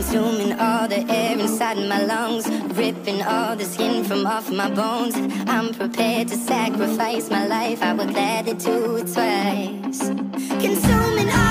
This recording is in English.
consuming all the air inside my lungs, ripping all the skin from off my bones. I'm prepared to sacrifice my life, I would gladly do it twice. Consuming all